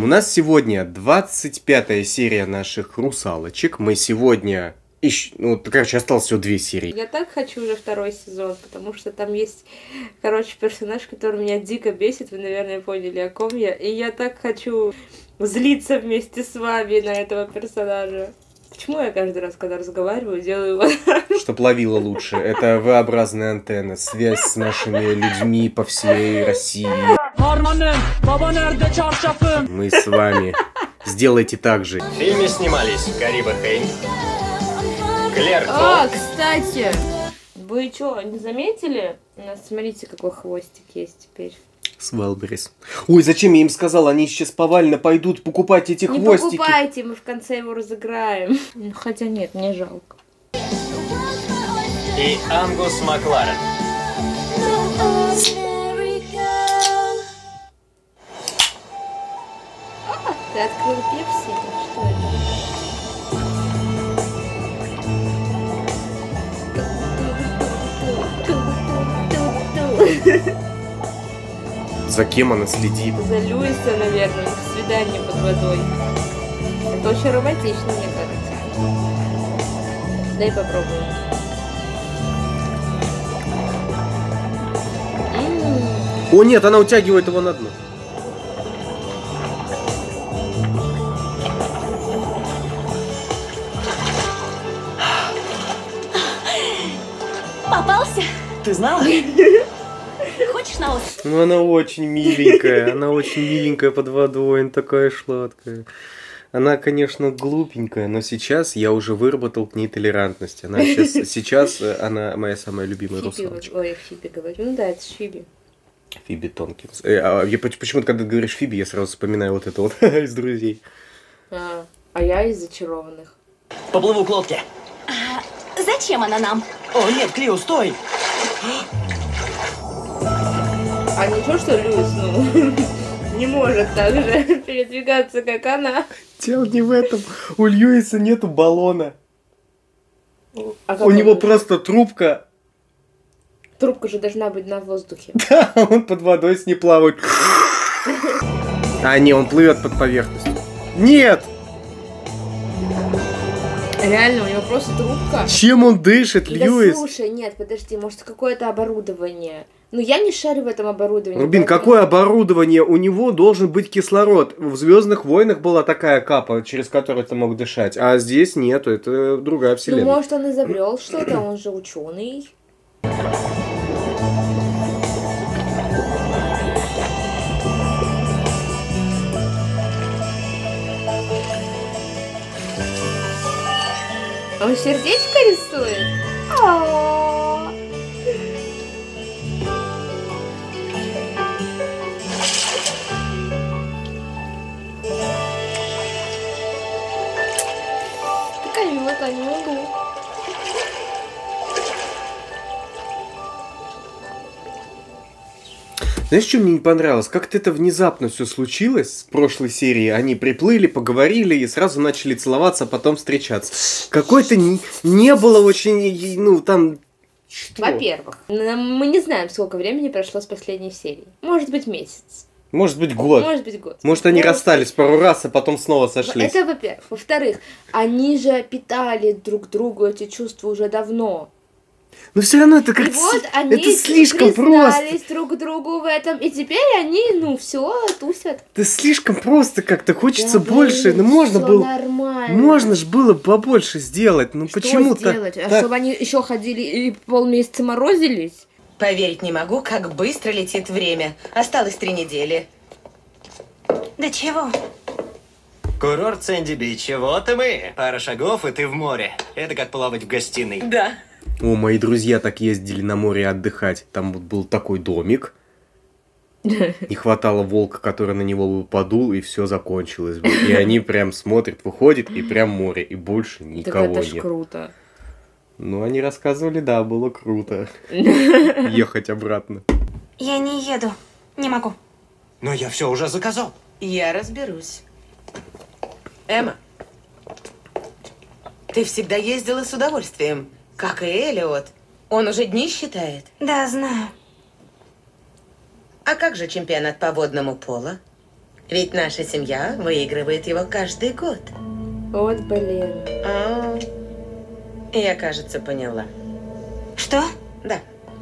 У нас сегодня 25-я серия наших русалочек. Мы сегодня... осталось всего 2 серии. Я так хочу уже 2-й сезон, потому что там есть, персонаж, который меня дико бесит. Вы, наверное, поняли, о ком я. И я так хочу злиться вместе с вами на этого персонажа. Почему я каждый раз, когда разговариваю, делаю вот так? Чтоб ловила лучше. Это V-образная антенна. Связь с нашими людьми по всей России. Мы с вами. Сделайте так же. В фильме снимались Кариба Хейн, Клэр А, Коул. кстати, вы что, не заметили? У нас, смотрите, какой хвостик есть теперь. Свелберис. Ой, зачем я им сказал? Они сейчас повально пойдут покупать эти Не хвостики. покупайте, мы в конце его разыграем. Хотя нет, мне жалко. И Ангус Макларен. Ты открыл пепси? Что это? За кем она следит? За Льюиса, наверное, в свидание под водой. Это очень романтично, мне кажется. Дай попробуем. О нет, она утягивает его на дно. Попался? Ты знала? Хочешь на ус? Ну она очень миленькая, она очень миленькая под водой, она такая сладкая. Она, конечно, глупенькая, но сейчас я уже выработал к ней толерантность. Она сейчас она моя самая любимая русалочка. Ой, Фиби говорю. Ну да, это Фиби. Фиби Тонкинс. Почему-то, когда ты говоришь Фиби, я сразу вспоминаю вот это вот из «Друзей». А я из «Зачарованных». Поплыву к лодке. Зачем она нам? О, нет, Клио, стой! А ничего, что Льюис, не может так же передвигаться, как она. Дело не в этом. У Льюиса нету баллона. А У него просто трубка. Трубка же должна быть на воздухе. Да, он под водой с ней плавает. А, не, он плывет под поверхностью. Нет! Реально, у него просто трубка. Чем он дышит, Льюис? Да слушай, нет, подожди, может какое-то оборудование. Ну, я не шарю в этом оборудовании. Рубин, поэтому... какое оборудование? У него должен быть кислород. В «Звездных войнах» была такая капа, через которую ты мог дышать. А здесь нету, это другая вселенная. Ну, может, он изобрел что-то, он же ученый. Он сердечко рисует? О-о-о. Такая милота, не могу. Знаешь, что мне не понравилось? Как-то это внезапно все случилось с прошлой серии. Они приплыли, поговорили и сразу начали целоваться, а потом встречаться. Какой-то не было очень, там... Что? Во-первых, мы не знаем, сколько времени прошло с последней серии. Может быть, месяц. Может быть, год. Может быть, год. Может, они расстались пару раз, а потом снова сошлись. Это во-первых. Во-вторых, они же питали друг другу эти чувства уже давно. Но все равно это как-то... И вот они это слишком признались просто. друг другу в этом, и теперь они, все, тусят. Это слишком просто как-то, хочется Да, больше. блин, Можно всё было... нормально. Можно же было побольше сделать. Ну Что почему сделать? так? А чтобы они еще ходили и полмесяца морозились? Поверить не могу, как быстро летит время. Осталось 3 недели. Да чего? Курорт Сэнди-Бич. Вот и мы. Пара шагов, и ты в море. Это как плавать в гостиной. Да. О, мои друзья так ездили на море отдыхать. Там вот был такой домик. Не хватало волка, который на него бы подул, и все закончилось бы. И они прям смотрят, выходит, и прям море, и больше никого Так это ж нет. круто. Ну, они рассказывали, да, было круто. Ехать обратно. Я не еду. Не могу. Но я все уже заказал. Я разберусь. Эмма, ты всегда ездила с удовольствием, как и Элиот. Он уже дни считает. Да, знаю. А как же чемпионат по водному поло? Ведь наша семья выигрывает его каждый год. Вот, блин. А, я, кажется, поняла. Что? Да.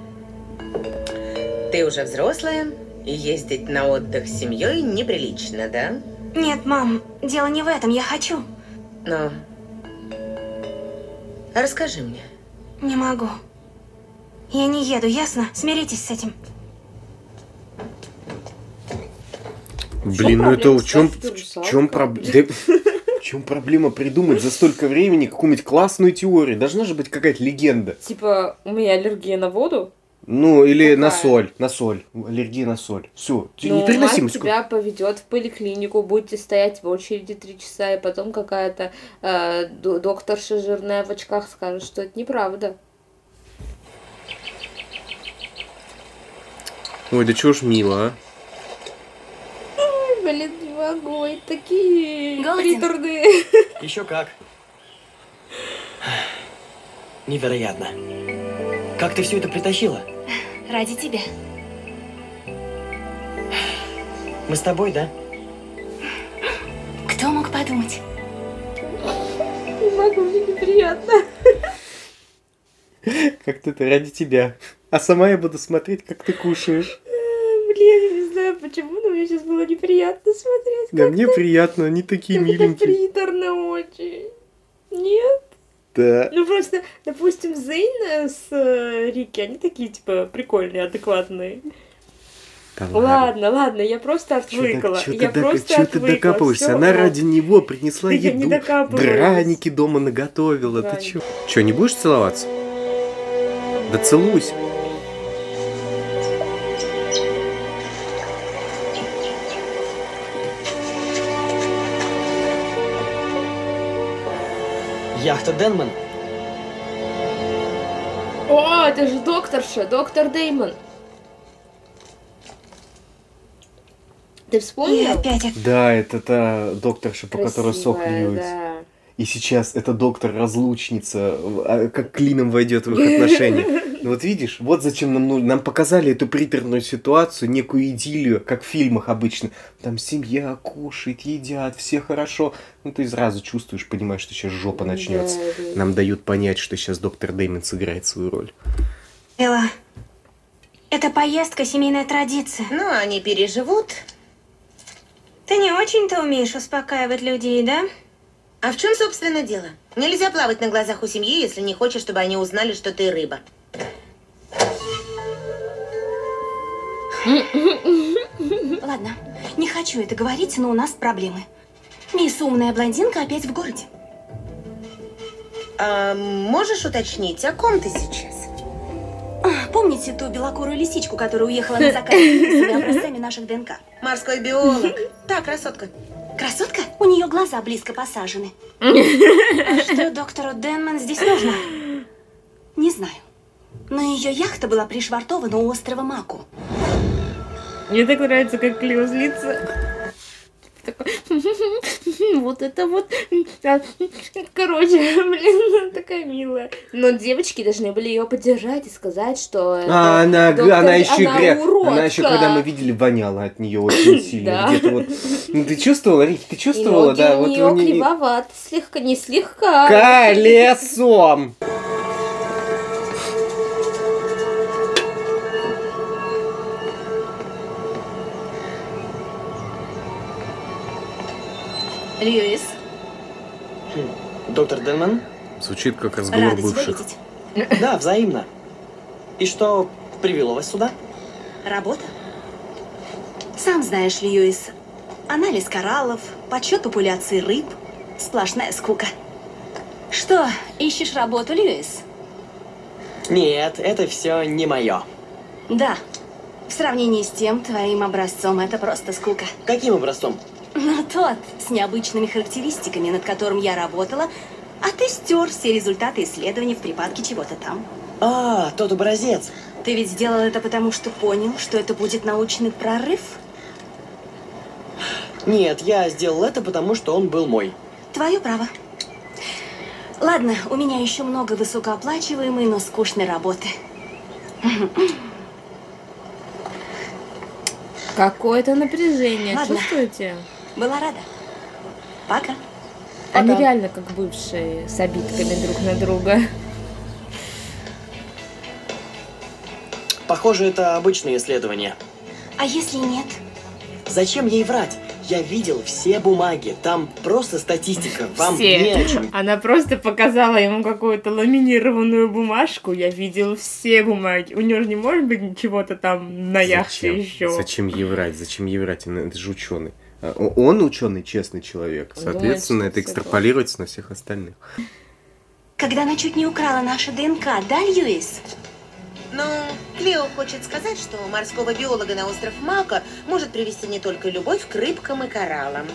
Ты уже взрослая, и ездить на отдых с семьей неприлично, да? Нет, мам, дело не в этом, я хочу. Но расскажи мне. Не могу. Я не еду, ясно? Смиритесь с этим. Блин, ну это в чем проблема придумать за столько времени какую-нибудь классную теорию? Должна же быть какая-то легенда. Типа, у меня аллергия на воду? Ну, или на Какая? соль. Аллергия на соль. Все, Ну, мать непереносимость. тебя поведет в поликлинику, будете стоять в очереди 3 часа, и потом какая-то докторша жирная в очках скажет, что это неправда. Ой, да чего ж мило, а? Ой, блин, не могу, это такие Голоден? приторные. Еще как. Невероятно. Как ты все это притащила? Ради тебя. Мы с тобой, да? Кто мог подумать? Не могу, мне неприятно. Как-то это ради тебя. А сама я буду смотреть, как ты кушаешь. Блин, я не знаю почему, но мне сейчас было неприятно смотреть. Да, мне приятно, они такие Как это миленькие. приторно очень. Нет? Да. Ну просто, допустим, Зейн с Рики, они такие, типа, прикольные, адекватные. Да Ладно, я просто отвыкла. Я просто Чё ты отвыкла. докапываешься? Всё, Она ок. ради него принесла Да я не еду, докапываюсь. драники дома наготовила. Ты Драники. чё? Чё, не будешь целоваться? Да целуйся. Яхта Денман. О, это же докторша, доктор Деймон. Ты И вспомнил? опять Да, это та докторша, по которой сок Красивая, льется. да. И сейчас эта доктор-разлучница, как клином войдет в их отношения. Ну вот видишь, вот зачем нам нужно. Нам показали эту приторную ситуацию, некую идиллию, как в фильмах обычно. Там семья кушает, едят, все хорошо. Ну ты сразу чувствуешь, понимаешь, что сейчас жопа начнется. Да. Нам дают понять, что сейчас доктор Дэймон сыграет свою роль. Элла, это поездка, семейная традиция. Ну, они переживут. Ты не очень-то умеешь успокаивать людей, да? А в чем, собственно, дело? Нельзя плавать на глазах у семьи, если не хочешь, чтобы они узнали, что ты рыба. Ладно, не хочу это говорить, но у нас проблемы. Мисс умная блондинка опять в городе. А можешь уточнить, о ком ты сейчас? Помните ту белокурую лисичку, которая уехала на заказ с образцами наших ДНК? Морской биолог. Да, красотка. Красотка? У нее глаза близко посажены. А что доктору Денман здесь нужно? Не знаю. Но ее яхта была пришвартована у острова Маку. Мне так нравится, как Клио злится. Такой, вот это вот. Короче, блин, такая милая. Но девочки должны были ее поддержать и сказать, что Она еще уродка. она еще, когда мы видели, воняла от нее очень сильно. Да. Где-то вот. Ну ты чувствовала, Рик, ты И чувствовала, ноги да? у Вот нее у неё- кривоваты, слегка, не слегка. Колесом! Льюис, Доктор Денман? Звучит как разговор рада тебя бывших. видеть. Да, взаимно. И что привело вас сюда? Работа? Сам знаешь, Льюис, анализ кораллов, подсчет популяции рыб, сплошная скука. Что, ищешь работу, Льюис? Нет, это все не мое. Да. В сравнении с тем твоим образцом это просто скука. Каким образцом? Ну, тот, с необычными характеристиками, над которым я работала, а ты стер все результаты исследований в припадке чего-то там. А, тот образец. Ты ведь сделал это потому, что понял, что это будет научный прорыв? Нет, я сделал это потому, что он был мой. Твое право. Ладно, у меня еще много высокооплачиваемой, но скучной работы. Какое-то напряжение, Ладно. чувствуете? Была рада. Пока. Они Пока. реально как бывшие, с обидками друг на друга. Похоже, это обычное исследование. А если нет? Зачем ей врать? Я видел все бумаги. Там просто статистика. Вам Все. не о чем. Она просто показала ему какую-то ламинированную бумажку. Я видел все бумаги. У него же не может быть ничего-то там на яхте еще. Зачем ей врать? Зачем ей врать? Это же ученый. Он ученый, честный человек. Он Соответственно, думает, это что всё экстраполируется на всех остальных. Когда она чуть не украла наше ДНК, да, Льюис? Ну, Клео хочет сказать, что морского биолога на остров Мако может привести не только любовь к рыбкам и кораллам.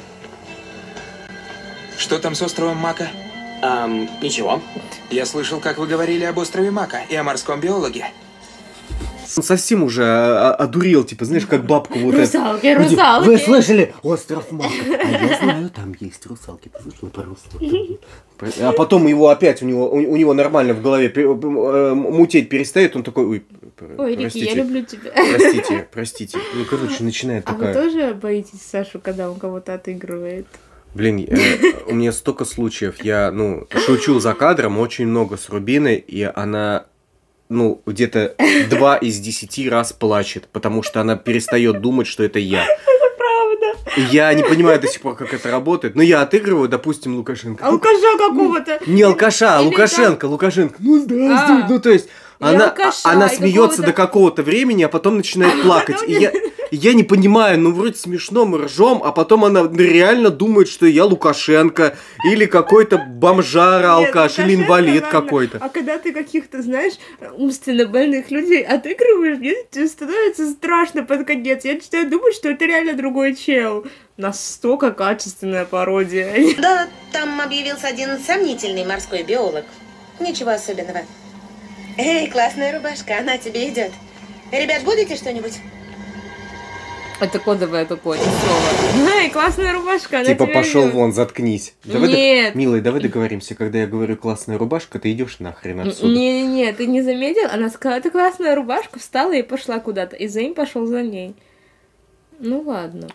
Что там с островом Мака? Ничего. Я слышал, как вы говорили об острове Мака и о морском биологе. Он совсем уже одурел, типа, знаешь, как бабка вот Русалки, эта. русалки. Вы слышали? Остров Мака. А я знаю, там есть русалки. Ты слышала про русалки? А потом его опять, у него нормально в голове мутеть перестает, он такой, ой, Ой, Рики, простите, я люблю тебя. простите. Ну, короче, начинает А вы такая... тоже боитесь Сашу, когда он кого-то отыгрывает? Блин, у меня столько случаев. Я, шучу за кадром очень много с Рубиной, и она, где-то 2 из 10 раз плачет, потому что она перестает думать, что это я. Правда. И я не понимаю до сих пор, как это работает. Но я отыгрываю, допустим, Лукашенко. Алкаша какого-то. Не алкаша, а Или Лукашенко. Ну, здравствуй. А. Ну, то есть, она алкаша, и смеется какого-то- до какого-то времени, а потом начинает плакать. И я не понимаю, вроде смешно, мы ржем, а потом она реально думает, что я Лукашенко, или какой-то бомжара, Нет, алкаш, или Лукашенко, инвалид ладно. какой-то. А когда ты каких-то, знаешь, умственно больных людей отыгрываешь, мне становится страшно под конец. Я начинаю думать, что это реально другой чел. Настолько качественная пародия. Да, там объявился один сомнительный морской биолог. Ничего особенного. Эй, классная рубашка, она тебе идет. Ребят, будете что-нибудь? Это кодовое какое-то слово. Эй, классная рубашка, она Типа тебя пошел идёт. вон, заткнись. Нет. Милый, давай договоримся, когда я говорю классная рубашка, ты идешь нахрен отсюда. Не-не-не, ты не заметил? Она сказала, это классная рубашка, встала и пошла куда-то. И Зейн пошел за ней. Ну ладно.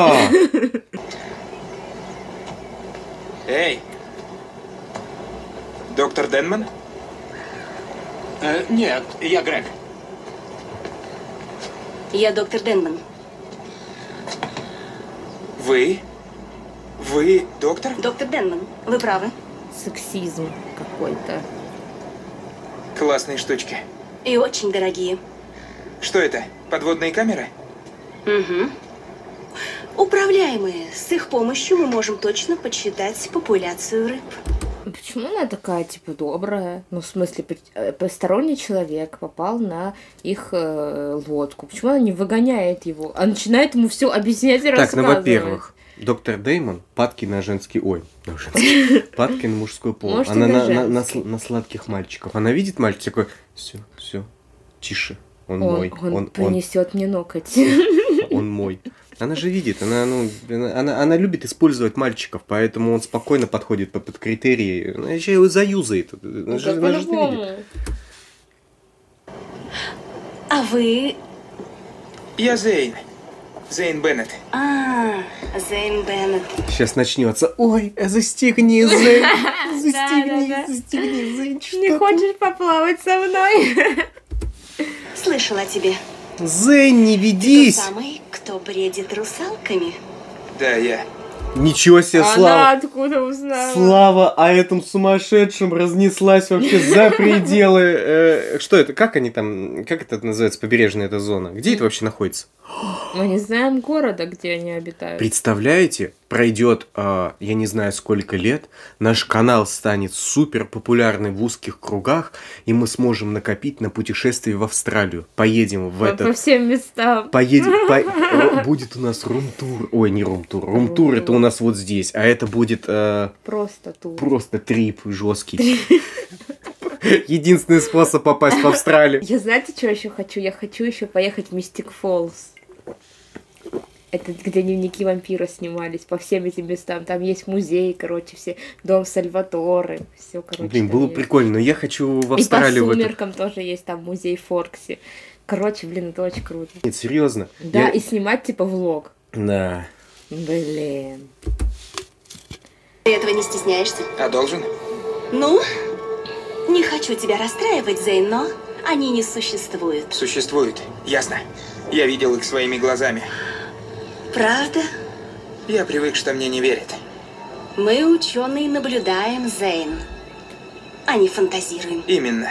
Эй! Доктор Денман? Нет, я Грег. Я доктор Денман. Вы? Вы доктор? Доктор Денман, вы правы. Сексизм какой-то. Классные штучки. И очень дорогие. Что это? Подводные камеры? Угу. Управляемые. С их помощью мы можем точно подсчитать популяцию рыб. Почему она такая, типа, добрая? Ну, в смысле, посторонний человек попал на их лодку. Почему она не выгоняет его, а начинает ему все объяснять и Так, рассказывать? во-первых, доктор Дэймон падки на женский... Ой, на женский. Падки на мужской пол. Может, Она и на на женский. на сладких мальчиков. Она видит мальчик такой, все, тише, он мой. Он принесет мне ноготь. Он мой. Она же видит, она любит использовать мальчиков, поэтому он спокойно подходит под критерии. Она еще его заюзает. Она же это видит. По-любому. А вы... Я Зейн. Зейн Беннет. Зейн Беннет. Сейчас начнется. Ой, застегни, Зейн. Да-да-да. Застегни, Зейн. Не хочешь поплавать со мной? Слышала о тебе. Зейн, не Тот ведись. самый, кто бредит русалками. Да, я. Ничего себе, Она Слава. откуда узнала? Слава о этом сумасшедшем разнеслась вообще за пределы. Что это? Как они там? Как это называется? Побережная эта зона? Где это вообще находится? Мы не знаем города, где они обитают. Представляете, пройдет, я не знаю сколько лет, наш канал станет супер популярный в узких кругах, и мы сможем накопить на путешествие в Австралию. Поедем в По этот... всем местам. Будет у нас рум-тур. Ой, не рум-тур. Рум-тур это у нас вот здесь, а это будет Просто тур. просто трип жесткий. Единственный способ попасть в Австралию. Я знаете, что еще хочу? Я хочу еще поехать в Мистик Фоллс. Это где дневники вампира снимались, по всем этим местам. Там есть музей, короче, все. Дом Сальваторе. Все, короче. Блин, там было есть. прикольно, но я хочу в И по Австралию. сумеркам тоже есть там музей Форкси. Короче, блин, это очень круто. Нет, серьезно. Да, и снимать типа влог. Да. Блин. Ты этого не стесняешься? А должен? Ну, не хочу тебя расстраивать, Зейн, но они не существуют. Существует. Ясно. Я видел их своими глазами. Правда? Я привык, что мне не верят. Мы, ученые, наблюдаем, Зейн, а не фантазируем. Именно.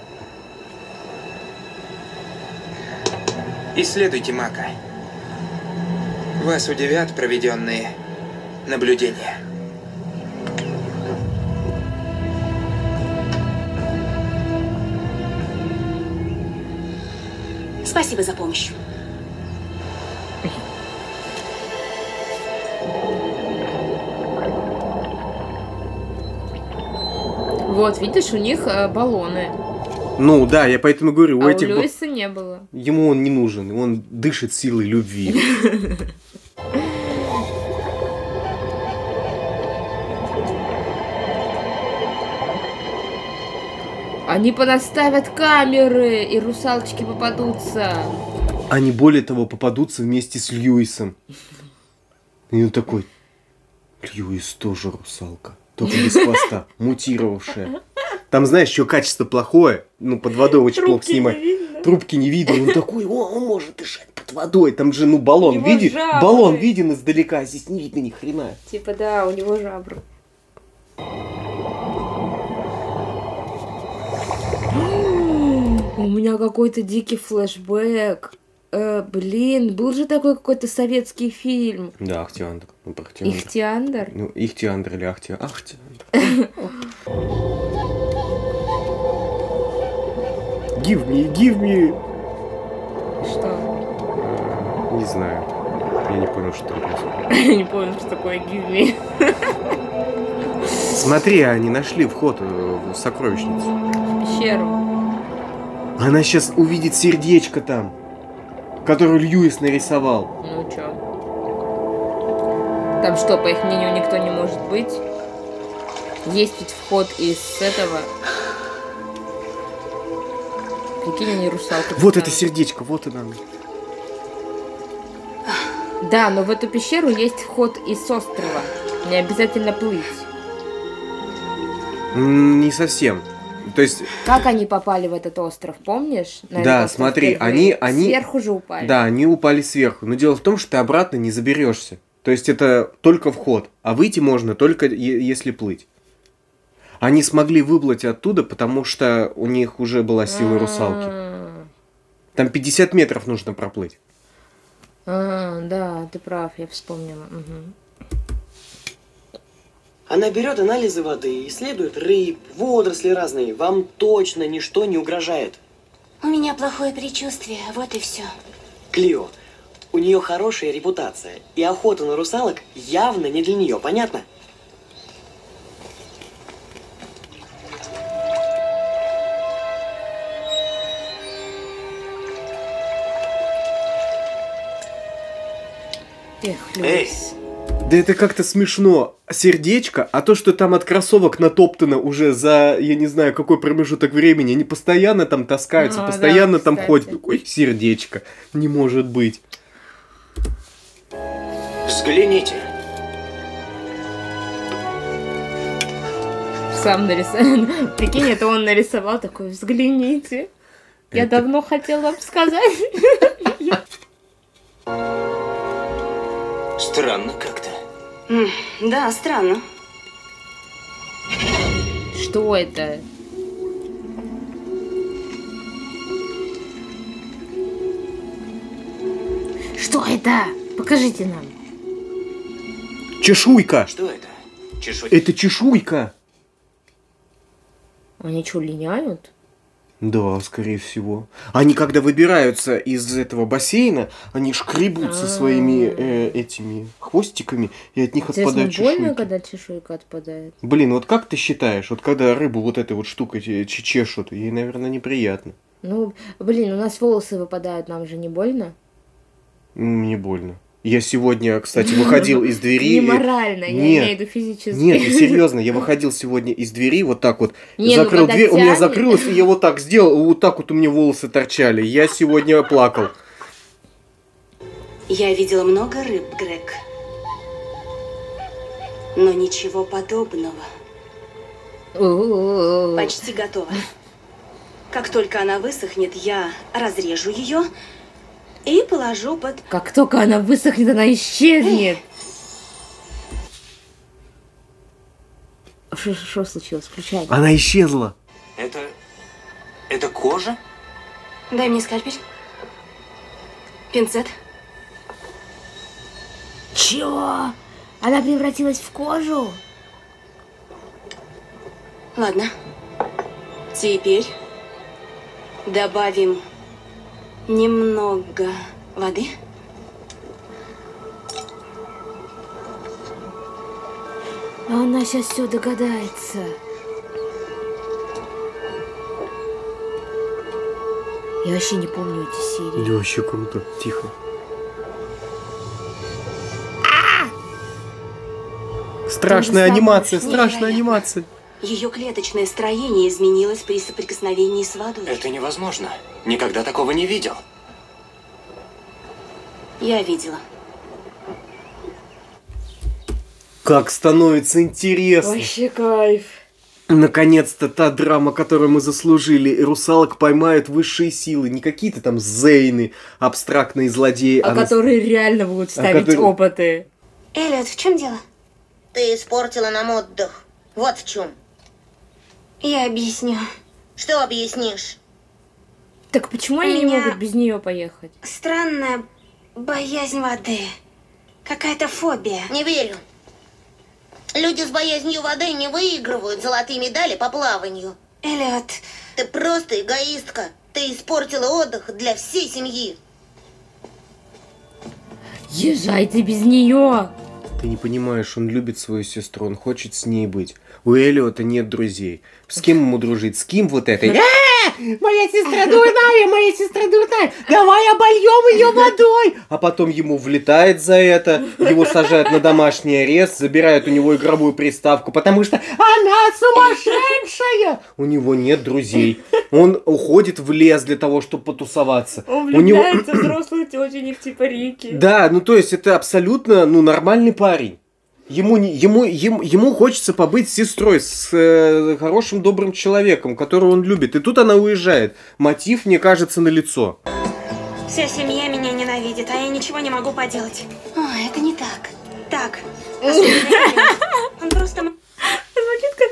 Исследуйте Мака. Вас удивят проведенные наблюдения. Спасибо за помощь. Вот, видишь, у них баллоны. Ну да, я поэтому говорю, А у этих... Льюиса не было. Ему он не нужен, он дышит силой любви. Они понаставят камеры, и русалочки попадутся. Они, более того, попадутся вместе с Льюисом. И он такой, Льюис тоже русалка, только без хвоста, мутировавшая. Там, знаешь, еще качество плохое, ну, под водой очень плохо снимать. Трубки не видно, он такой, он может дышать под водой. Там же, ну, баллон виден издалека, а здесь не видно ни хрена. Типа, да, у него жабры. У меня какой-то дикий флешбэк. Блин, был же такой какой-то советский фильм. Да, Ахтиандр. Ну, про Ахтиандр. Ихтиандр? Ну, Ихтиандр или Ахтиандр. Give me. Что? Не знаю. Я не понял, что там происходит. Я не понял, что такое give me. Смотри, они нашли вход в сокровищницу. В пещеру. Она сейчас увидит сердечко там, которое Льюис нарисовал. Ну чё? Там что, по их мнению, никто не может быть? Есть ведь вход из этого. Прикинь, они русалка. Вот это сердечко, вот оно. Да, но в эту пещеру есть вход из острова. Не обязательно плыть. Не совсем. То есть... Как они попали в этот остров, помнишь? Да, смотри, они... Сверху же упали. Да, они упали сверху. Но дело в том, что ты обратно не заберешься. То есть это только вход. А выйти можно только если плыть. Они смогли выплыть оттуда, потому что у них уже была сила русалки. Там 50 метров нужно проплыть. Да, ты прав, я вспомнила. Угу. Она берет анализы воды, исследует рыб, водоросли разные. Вам точно ничто не угрожает. У меня плохое предчувствие, вот и все. Клио, у нее хорошая репутация, и охота на русалок явно не для нее, понятно? Эх, Льюис. Да это как-то смешно. Сердечко, а то, что там от кроссовок натоптано уже за, я не знаю, какой промежуток времени, они постоянно там таскаются, постоянно да, там кстати. ходят. Ой, сердечко. Не может быть. Взгляните. Сам нарисовал. Прикинь, это он нарисовал такой, взгляните. Я Это- давно хотел вам сказать. Странно как-то. Да, странно. Что это? Что это? Покажите нам. Чешуйка! Что это? Чешуя. Это чешуйка! Они что, линяют? Да, скорее всего. Они когда выбираются из этого бассейна, они шкребутся своими этими хвостиками, и от них Интересно, отпадают больно, чешуйки. когда чешуйка отпадает? Блин, вот как ты считаешь, вот когда рыбу вот этой вот штукой чешут, ей, наверное, неприятно. Ну, блин, у нас волосы выпадают, нам же не больно? Мне больно. Я сегодня, кстати, выходил из двери. Не морально, я имею в виду физически. Нет, серьезно, я выходил сегодня из двери, вот так вот, Не, закрыл ну, дверь, у меня тянет. закрылась, и я вот так сделал, вот так вот у меня волосы торчали. Я сегодня плакал. Я видела много рыб, Грег. Но ничего подобного. У-у-у. Почти готово. Как только она высохнет, я разрежу ее и положу под... Как только она высохнет, она исчезнет. Что случилось? Включай. Она исчезла. Это кожа? Дай мне скальпель. Пинцет. Чего? Она превратилась в кожу? Ладно. Теперь добавим немного воды. Она сейчас все догадается. Я вообще не помню эти серии. Да, вообще круто. Тихо. Страшная анимация, страшная анимация. Ее клеточное строение изменилось при соприкосновении с водой. Это невозможно. Никогда такого не видел. Я видела. Как становится интересно. Вообще кайф. Наконец-то та драма, которую мы заслужили. И русалок поймают высшие силы. Не какие-то там Зейны, абстрактные злодеи. А которые реально будут ставить которые- опыты. Эллиот, в чем дело? Ты испортила нам отдых. Вот в чем. Я объясню. Что объяснишь? Так почему они не Меня- могут без нее поехать? Странная боязнь воды. Какая-то фобия. Не верю. Люди с боязнью воды не выигрывают золотые медали по плаванию. Эллиот, Ты просто эгоистка. Ты испортила отдых для всей семьи. Езжайте без нее. Ты не понимаешь, он любит свою сестру, он хочет с ней быть. У Эллиота нет друзей. С кем ему дружить? С кем вот этой? Моя сестра дурная, давай обольем ее водой. А потом ему влетает за это, его сажают на домашний арест, забирают у него игровую приставку, потому что она сумасшедшая. У него нет друзей. Он уходит в лес для того, чтобы потусоваться. Он У него... влюбляется в взрослую тетенек типа Рики. Да, ну то есть это абсолютно нормальный парень. Ему хочется побыть с сестрой, с хорошим, добрым человеком, которого он любит. И тут она уезжает. Мотив, мне кажется, налицо. вся семья меня ненавидит, а я ничего не могу поделать. О, это не так. Так. Он просто... Звучит как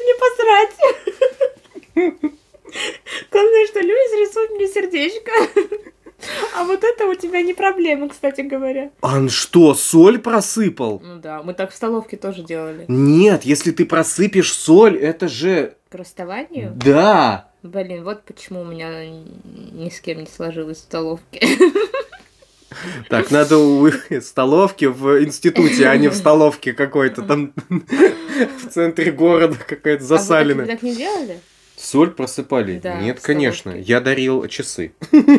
мне посрать. Главное, что Льюис рисует мне сердечко. А вот это у тебя не проблема, кстати говоря. Он что, соль просыпал? Ну да, мы так в столовке тоже делали. Нет, если ты просыпешь соль, это же... К расставанию? Да. Блин, вот почему у меня ни с кем не сложилось в столовке. Так, надо у столовки в институте, а не в столовке какой-то там в центре города какая-то засаленная. А вы так не делали? Соль просыпали? Да, Нет, в конечно. столовке. Я дарил часы.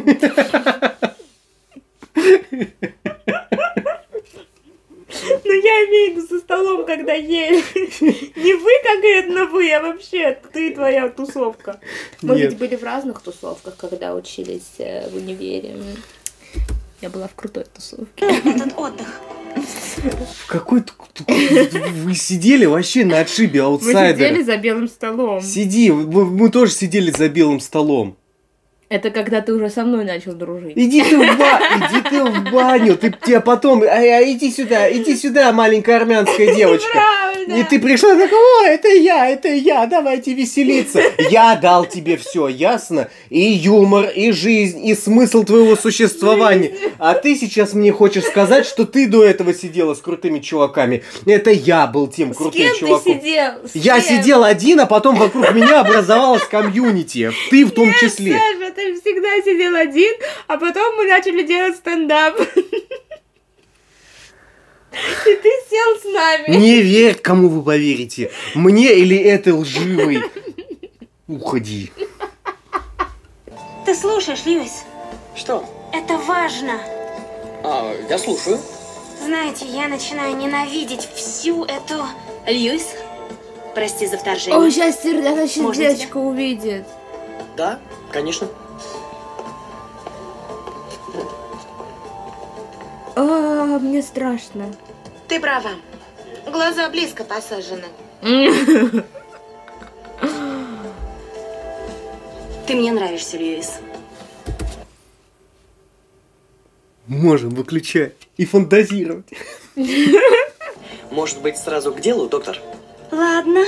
Ну, я имею в виду за столом, когда ели. Не вы конкретно вы, а вообще ты и твоя тусовка. Мы Нет. ведь были в разных тусовках, когда учились в универе. Я была в крутой тусовке. Этот отдых. В какой-то... Вы сидели вообще на отшибе Мы аутсайдера. сидели за белым столом. Сиди, мы тоже сидели за белым столом. Это когда ты уже со мной начал дружить. Иди ты в баню, тебя потом, иди сюда, маленькая армянская девочка. Неправда. И ты пришла такая, о, это я, давайте веселиться. Я дал тебе все, ясно? И юмор, и жизнь, и смысл твоего существования. А ты сейчас мне хочешь сказать, что ты до этого сидела с крутыми чуваками. Это я был тем С крутым кем чуваком. ты сидел? С Я кем? сидел один, а потом вокруг меня образовалась комьюнити. Ты в том числе. Саша, ты всегда сидел один, а потом мы начали делать стендап. И ты сел с нами. Не верь, кому вы поверите. Мне или этой лживой. Уходи. Ты слушаешь, Льюис? Что? Это важно. Я слушаю. Знаете, я начинаю ненавидеть всю эту... Льюис, прости за вторжение. О, сейчас Можно сердечко увидит. Да, конечно. Мне страшно. Ты права. Глаза близко посажены. Ты мне нравишься, Льюис. Можем выключать и фантазировать. Может быть, сразу к делу, доктор? Ладно.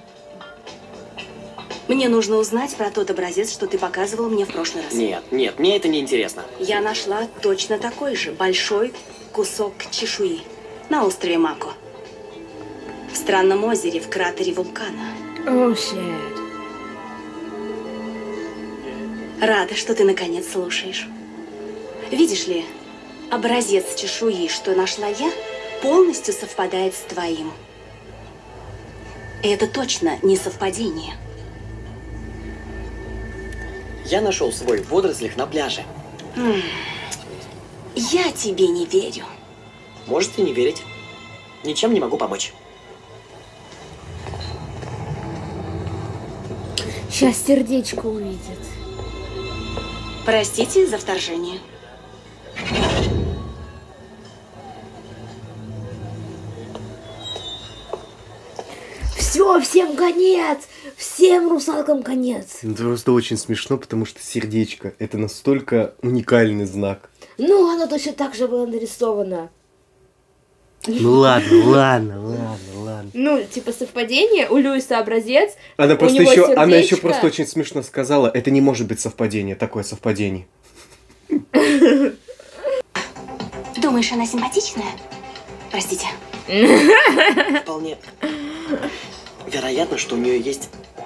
Мне нужно узнать про тот образец, что ты показывал мне в прошлый раз. Нет, нет, мне это не интересно. Я нашла точно такой же большой кусок чешуи на острове Мако. В странном озере в кратере вулкана. О, щет. Рада, что ты наконец слушаешь. Видишь ли, образец чешуи, что нашла я, полностью совпадает с твоим. И это точно не совпадение. Я нашел свой в водорослях на пляже. Я тебе не верю. Можете не верить. Ничем не могу помочь. Сейчас сердечко увидит. Простите за вторжение. Все, всем конец! Всем русалкам конец! Это просто очень смешно, потому что сердечко — это настолько уникальный знак. Ну, оно точно так же было нарисовано. Ну ладно. Ну, типа совпадение, у Льюиса образец, Она у просто него еще, она еще сердечко. просто очень смешно сказала, это не может быть совпадение, такое совпадение. Думаешь, она симпатичная? Простите. Вполне вероятно, что у нее есть...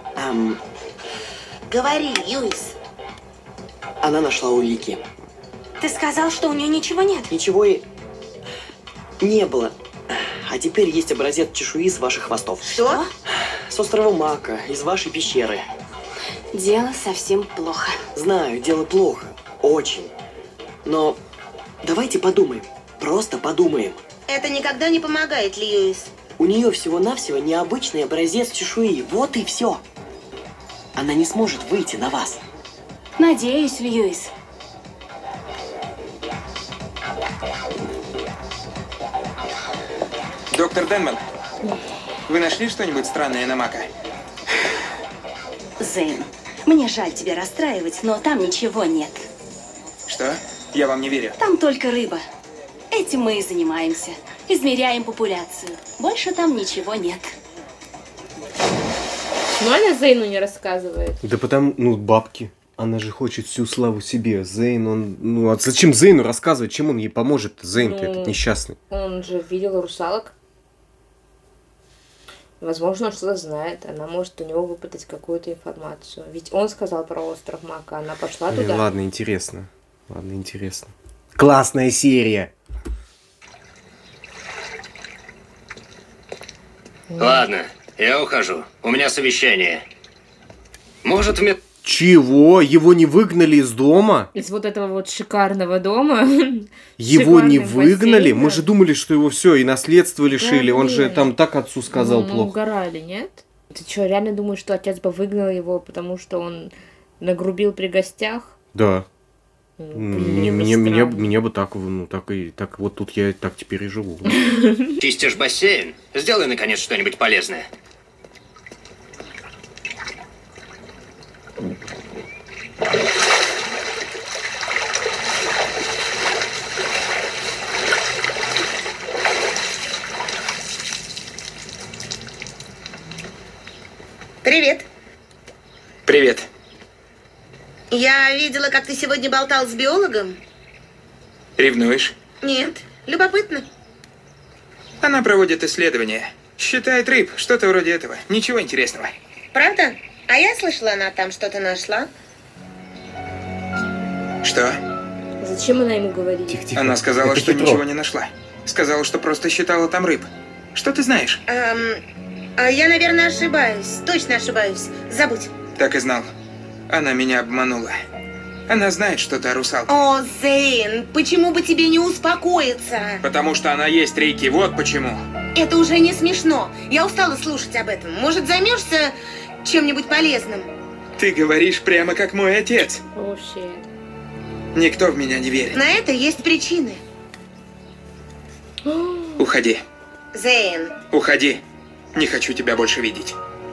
Говори, Льюис. Она нашла улики. Ты сказал, что у нее ничего нет. Ничего и не было. А теперь есть образец чешуи с ваших хвостов. Что? С острова Мако, из вашей пещеры. Дело совсем плохо. Знаю, дело плохо. Очень. Но давайте подумаем. Просто подумаем. Это никогда не помогает, Льюис. У нее всего-навсего необычный образец чешуи. Вот и все. Она не сможет выйти на вас. Надеюсь, Льюис. Доктор Денман, вы нашли что-нибудь странное на Мако? Зейн, мне жаль тебя расстраивать, но там ничего нет. Что? Я вам не верю. Там только рыба. Этим мы и занимаемся. Измеряем популяцию. Больше там ничего нет. Ну, она Зейну не рассказывает. Да потому, бабки. Она же хочет всю славу себе. Зейн, он... а зачем Зейну рассказывать? Чем он ей поможет? Зейн-то этот несчастный. Он же видел русалок. Возможно, он что-то знает. Она может у него выпытать какую-то информацию. Ведь он сказал про остров Мако. Она пошла туда. Ладно, интересно. Классная серия. Ладно, я ухожу. У меня совещание. Может, мне... Чего? Его не выгнали из дома? Из вот этого вот шикарного дома. Его не Шикарным выгнали? бассейном. Мы же думали, что его все, и наследство лишили. Он же блин. там так отцу сказал Ну, плохо. угорали, нет? Ты что, реально думаешь, что отец бы выгнал его, потому что он нагрубил при гостях? Да. Ну, Меня бы так вот тут я так теперь и живу. Чистишь бассейн? Сделай, наконец, что-нибудь полезное. Привет. Привет. Я видела, как ты сегодня болтал с биологом. Ревнуешь? Нет, любопытно. Она проводит исследования. Считает рыб, что-то вроде этого. Ничего интересного. Правда? А я слышала, она там что-то нашла. Что? Зачем она ему говорит? Тихо. Она сказала, Это что хитро. ничего не нашла. Сказала, что просто считала там рыб. Что ты знаешь? Я, наверное, ошибаюсь. Точно ошибаюсь. Забудь. Так и знал. Она меня обманула. Она знает что-то о русалке. О, Зейн, почему бы тебе не успокоиться? Потому что она есть, Рики, вот почему. Это уже не смешно. Я устала слушать об этом. Может, займешься чем-нибудь полезным? Ты говоришь прямо как мой отец. О, щит. Никто в меня не верит. На это есть причины. Уходи. Зейн, Уходи. Не хочу тебя больше видеть.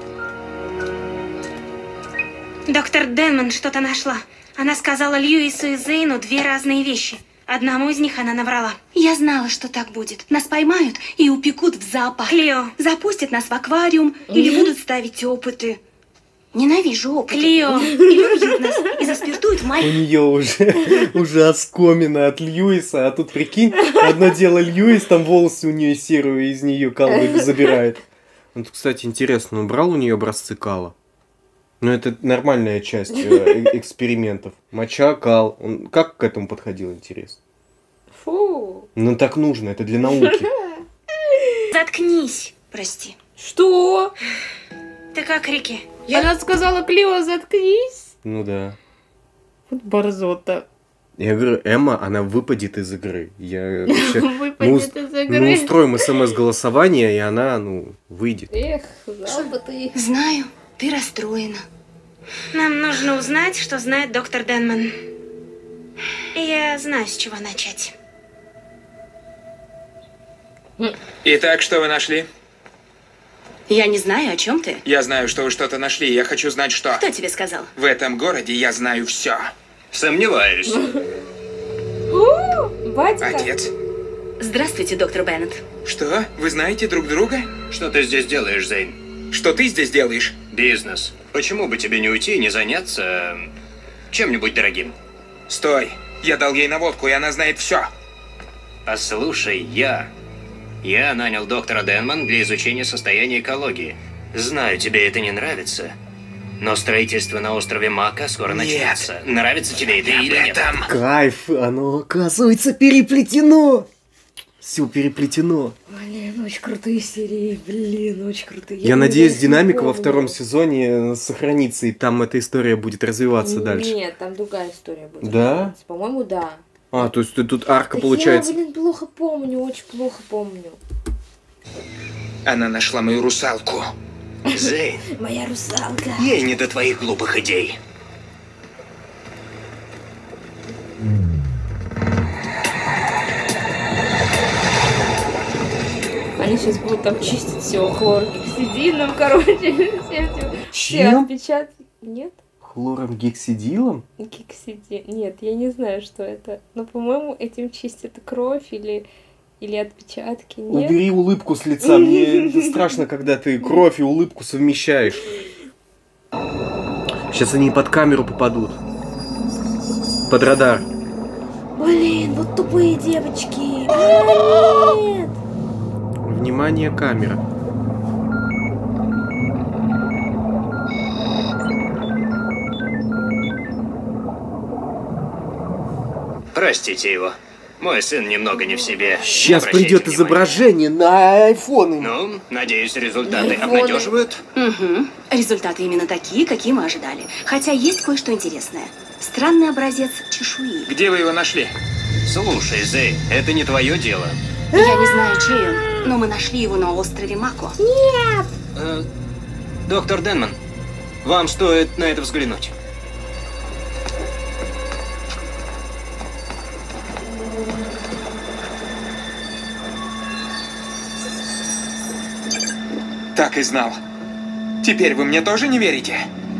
Доктор Денман что-то нашла. Она сказала Льюису и Зейну две разные вещи. Одному из них она наврала. Я знала, что так будет. Нас поймают и упекут в зоопарк. Клео. Запустят нас в аквариум или будут ставить опыты. Ненавижу опыты. Клео. Или убьют нас и заспиртуют в У маленький. нее уже оскомина от Льюиса, а тут, прикинь, одно дело Льюис, там волосы у нее серые, из нее кал забирает. Вот, кстати, интересно, он брал у нее образцы кала? Ну, это нормальная часть экспериментов. Моча, кал. Он как к этому подходил, интересно? Фу. Ну, так нужно, это для науки. Заткнись. Прости. Что? Ты как, Рики? Она сказала, Клео, заткнись. Ну да. Вот борзота. Я говорю, Эмма, она выпадет из игры. Я вообще... Выпадет из игры. Мы устроим СМС-голосование, и она, выйдет. Эх, знал бы ты. Знаю, ты расстроена. Нам нужно узнать, что знает доктор Денман. И я знаю, с чего начать. Итак, что вы нашли? Я не знаю, о чем ты. Я знаю, что вы что-то нашли, и я хочу знать, что. Кто тебе сказал? В этом городе я знаю все. Сомневаюсь. Батька. Отец. Здравствуйте, доктор Беннет. Что? Вы знаете друг друга? Что ты здесь делаешь, Зейн? Что ты здесь делаешь? Бизнес. Почему бы тебе не уйти и не заняться чем-нибудь дорогим? Стой. Я дал ей наводку, и она знает все. Послушай, я нанял доктора Денман для изучения состояния экологии. Знаю, тебе это не нравится, но строительство на острове Мака скоро начнется. Нравится тебе это или нет? Кайф, оно, оказывается, переплетено. Все переплетено. Блин, очень крутые серии, очень крутые. Я надеюсь, не динамика во помню. втором сезоне сохранится, и там эта история будет развиваться дальше. Нет, там другая история будет. Да? развиваться. По-моему, да. А, то есть тут арка Так получается. Я, плохо помню, очень плохо помню. Она нашла мою русалку. Зейн, Моя русалка. ей не до твоих глупых идей. Они сейчас будут там чистить все хлоргексидином, короче, все Чем? отпечатки. Нет? Хлором гексидилом? Гексидин. Нет, я не знаю, что это. Но, по-моему, этим чистят кровь или отпечатки. Нет? Убери улыбку с лица. Мне страшно, когда ты кровь и улыбку совмещаешь. Сейчас они под камеру попадут. Под радар. Блин, вот тупые девочки. Нет! Внимание, камера. Простите его. Мой сын немного не в себе. Сейчас Обращайте придет внимание. изображение на айфоны. Ну, надеюсь, результаты Айфоны. обнадеживают. Угу. Результаты именно такие, какие мы ожидали. Хотя есть кое-что интересное. Странный образец чешуи. Где вы его нашли? Слушай, Зейн, это не твое дело. Я не знаю, чей он, но мы нашли его на острове Мако. Доктор Денман, вам стоит на это взглянуть. Так и знал. Теперь вы мне тоже не верите?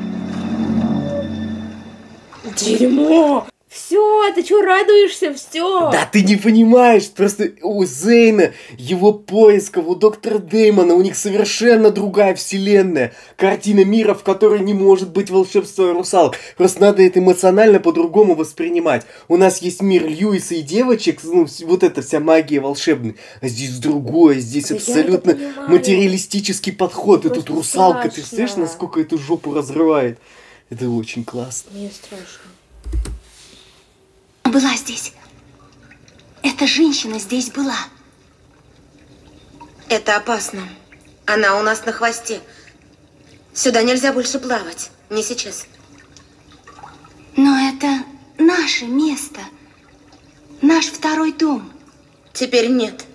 Дерьмо! Все, ты что радуешься? Все. Да ты не понимаешь, просто у Зейна, его поисков, у доктора Дэймона, у них совершенно другая вселенная. Картина мира, в которой не может быть волшебства русалок. Просто надо это эмоционально по-другому воспринимать. У нас есть мир Льюиса и девочек, ну, вот эта вся магия волшебная. А здесь другое, здесь Да я абсолютно это понимаю. материалистический подход. И тут Просто русалка, ты страшно. представляешь, насколько эту жопу разрывает? Это очень классно. Мне страшно. Была здесь. Эта женщина здесь была. Это опасно. Она у нас на хвосте. Сюда нельзя больше плавать. Не сейчас. Но это наше место. Наш второй дом. Теперь нет.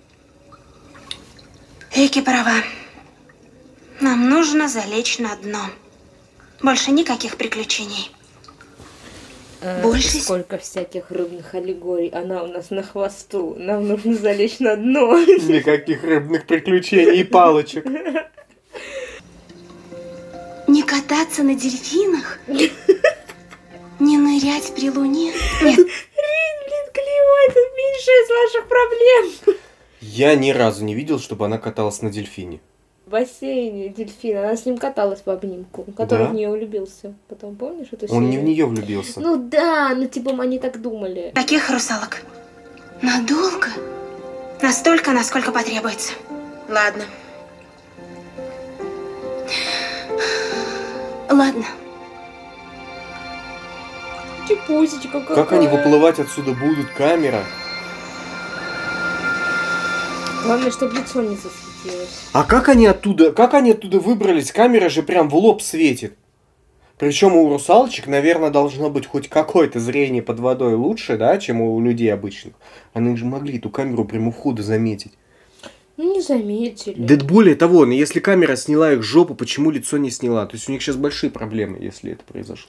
Эйки права. Нам нужно залечь на дно. Больше никаких приключений. Больше Сколько всяких рыбных аллегорий. Она у нас на хвосту. Нам нужно залечь на дно. Никаких рыбных приключений и палочек. не кататься на дельфинах, не нырять при луне. Нет. Блин, Клео, это меньшая из ваших проблем. Я ни разу не видел, чтобы она каталась на дельфине. В бассейне дельфин. Она с ним каталась по обнимку, который Да? в нее влюбился. Потом помнишь эту серию? Он не в нее влюбился. Ну да, ну типа они так думали. Таких русалок. Надолго? Настолько, насколько потребуется. Ладно. Ладно. Чепусечка какая. Как они выплывать отсюда будут? Камера. Главное, чтобы лицо не засветилось. А как они оттуда выбрались? Камера же прям в лоб светит. Причем у русалочек, наверное, должно быть хоть какое-то зрение под водой лучше, да, чем у людей обычных. Они же могли эту камеру прямо у входа заметить. Ну, не заметили. Да более того, но если камера сняла их жопу, почему лицо не сняла? То есть у них сейчас большие проблемы, если это произошло.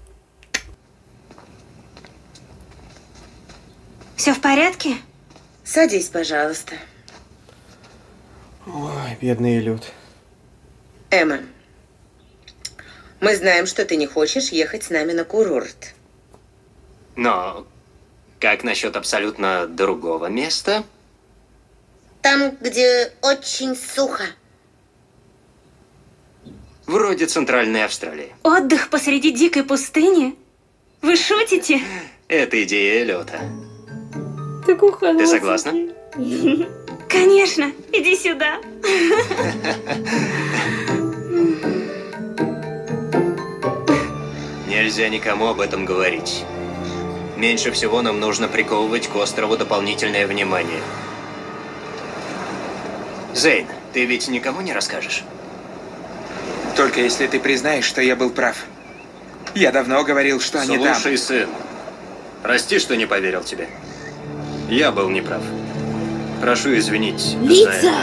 Все в порядке? Садись, пожалуйста. Ой, бедный Эллиот. Эмма, мы знаем, что ты не хочешь ехать с нами на курорт. Но как насчет абсолютно другого места? Там, где очень сухо. Вроде Центральной Австралии. Отдых посреди дикой пустыни? Вы шутите? Это идея Эллиота. Такой хороший. Ты согласна? Конечно, иди сюда. Нельзя никому об этом говорить. Меньше всего нам нужно приковывать к острову дополнительное внимание. Зейн, ты ведь никому не расскажешь? Только если ты признаешь, что я был прав. Я давно говорил, что они там. Слушай, сын, прости, что не поверил тебе. Я был неправ. Прошу извинить за Лица! это.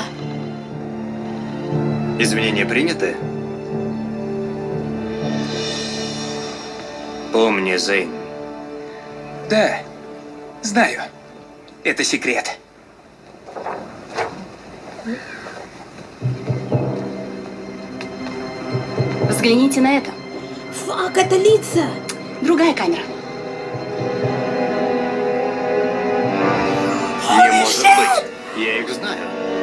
Извинения приняты? Помни, Зейн. Да, знаю. Это секрет. Взгляните на это. Фак, это лица! Другая камера. Не может быть. Я их знаю.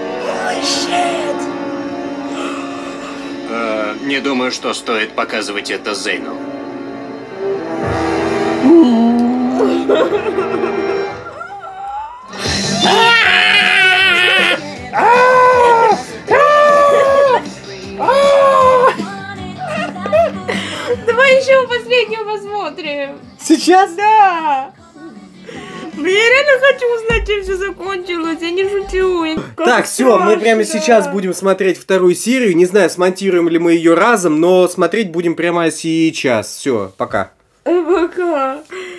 Не думаю, что стоит показывать это Зейну. Давай еще последнюю посмотрим. Сейчас? Да. Я реально хочу узнать, чем все закончилось. Я не шучу. Так, все, мы прямо сейчас будем смотреть вторую серию. Не знаю, смонтируем ли мы ее разом, но смотреть будем прямо сейчас. Все, пока. Пока.